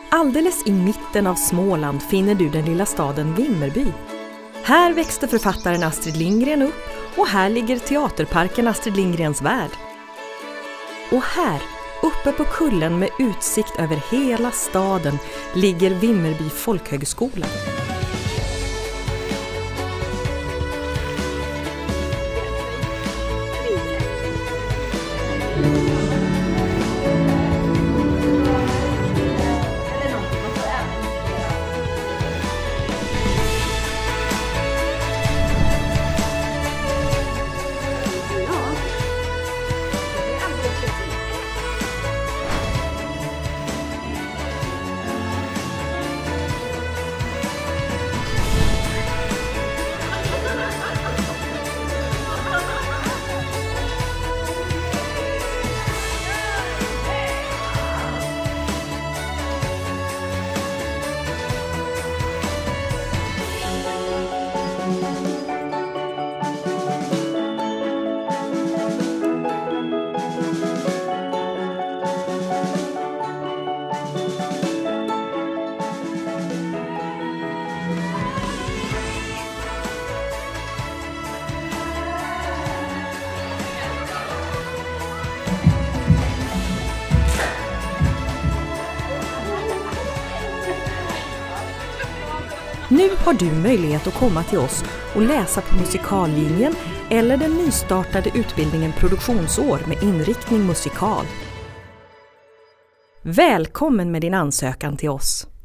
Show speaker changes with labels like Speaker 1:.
Speaker 1: Alldeles i mitten av Småland finner du den lilla staden Vimmerby. Här växte författaren Astrid Lindgren upp och här ligger teaterparken Astrid Lindgrens värld. Och här, uppe på kullen med utsikt över hela staden, ligger Vimmerby folkhögskola. Nu har du möjlighet att komma till oss och läsa på musikallinjen eller den nystartade utbildningen produktionsår med inriktning musikal. Välkommen med din ansökan till oss!